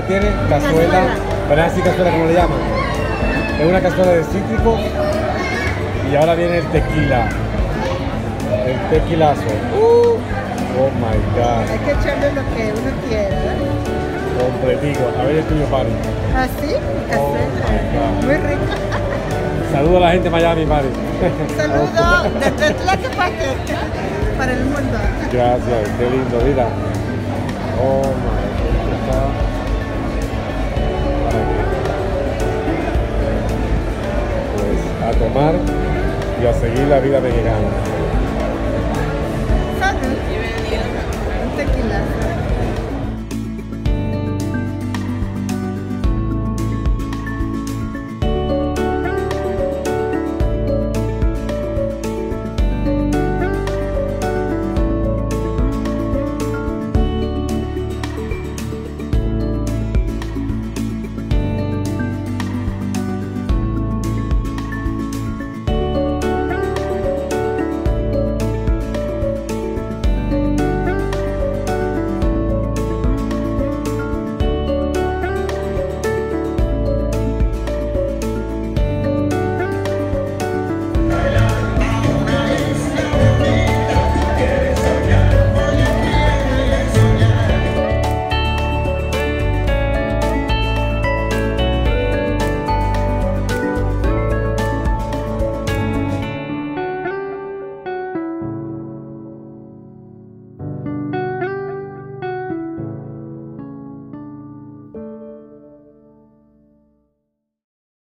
tiene cazuela, pero es así cazuela como le llaman. Es una cazuela de cítrico y ahora viene el tequila. El tequilazo. Oh my god. Hay que echarle lo que uno quiera. Completico. A ver el tuyo, Pari. ¿Ah, sí? Oh my god. Muy rico. Saludos a la gente de Miami, Pari. Saludos desde Tlaquepaque para el mundo. Gracias, qué lindo, mira. Oh my god. Pues a tomar y a seguir la vida mexicana. Salud. Un tequila.